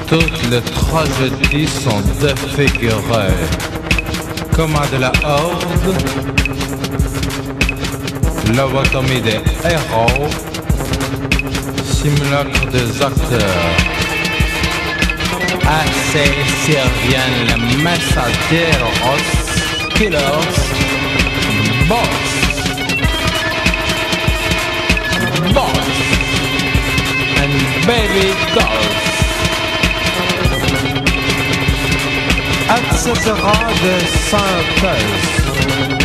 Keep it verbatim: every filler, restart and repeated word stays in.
Toutes les tragédies sont défigurées, comme à de la horde, lobotomie des héros, simulacre des acteurs. Assez surviennent les Messageros, killers, boss, boss, and baby dolls, et cetera de synthèse.